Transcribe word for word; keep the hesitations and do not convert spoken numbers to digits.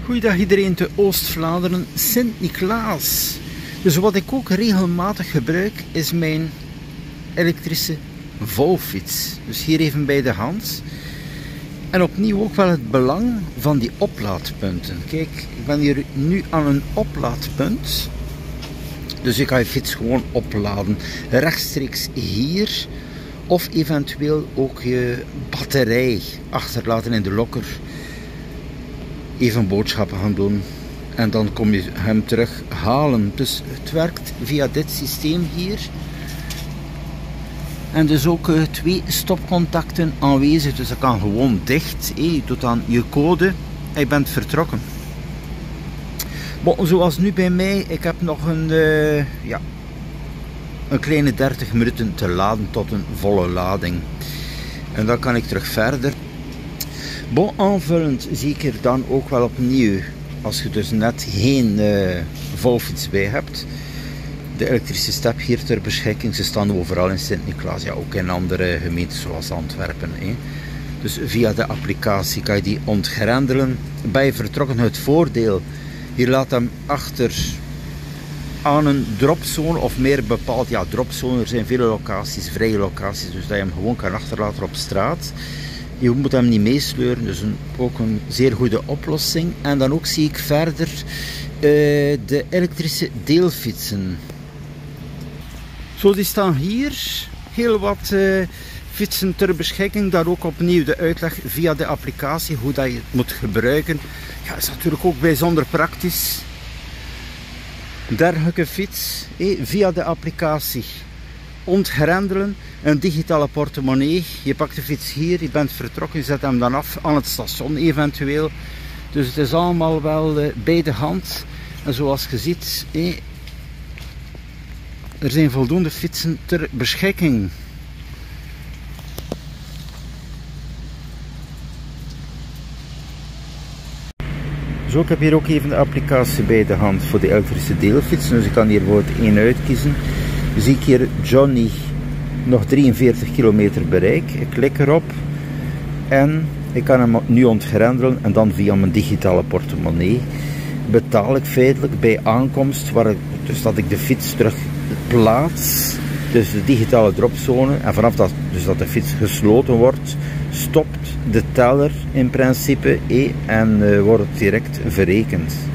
Goeiedag iedereen te Oost-Vlaanderen, Sint-Niklaas. Dus wat ik ook regelmatig gebruik is mijn elektrische vouwfiets. Dus hier even bij de hand. En opnieuw ook wel het belang van die oplaadpunten. Kijk, ik ben hier nu aan een oplaadpunt. Dus je kan je fiets gewoon opladen. Rechtstreeks hier. Of eventueel ook je batterij achterlaten in de lokker. Even boodschappen gaan doen. En dan kom je hem terug halen. Dus het werkt via dit systeem hier. En dus ook uh, twee stopcontacten aanwezig. Dus dat kan gewoon dicht. Hey, je doet dan je code en je bent vertrokken. Bon, zoals nu bij mij. Ik heb nog een, uh, ja, een kleine dertig minuten te laden tot een volle lading. En dan kan ik terug verder. Bon, aanvullend zie ik er dan ook wel opnieuw. Als je dus net geen uh, vouwfiets bij hebt. De elektrische step hier ter beschikking. Ze staan overal in Sint-Niklaas. Ja, ook in andere gemeenten zoals Antwerpen. Hè. Dus via de applicatie kan je die ontgrendelen. Ben je vertrokken, het voordeel. Je laat hem achter aan een dropzone of meer bepaald. Ja, dropzone. Er zijn vele locaties, vrije locaties. Dus dat je hem gewoon kan achterlaten op straat. Je moet hem niet meesleuren, dus een, ook een zeer goede oplossing. En dan ook zie ik verder uh, de elektrische deelfietsen. Zo, die staan hier. Heel wat uh, fietsen ter beschikking. Daar ook opnieuw de uitleg via de applicatie, hoe dat je het moet gebruiken. Ja, is natuurlijk ook bijzonder praktisch. Een dergelijke fiets, eh, via de applicatie. Ontgrendelen, een digitale portemonnee. Je pakt de fiets hier, je bent vertrokken, je zet hem dan af aan het station eventueel. Dus het is allemaal wel uh, bij de hand. En zoals je ziet, eh, er zijn voldoende fietsen ter beschikking. Zo, ik heb hier ook even de applicatie bij de hand voor de elektrische deelfiets. Dus ik kan hier bijvoorbeeld één uitkiezen. Zie ik hier Johnny, nog drieënveertig kilometer bereik. Ik klik erop en ik kan hem nu ontgrendelen en dan via mijn digitale portemonnee betaal ik feitelijk bij aankomst, waar ik, dus dat ik de fiets terug plaats, dus de digitale dropzone, en vanaf dat, dus dat de fiets gesloten wordt, stopt de teller in principe en uh, wordt het direct verrekend.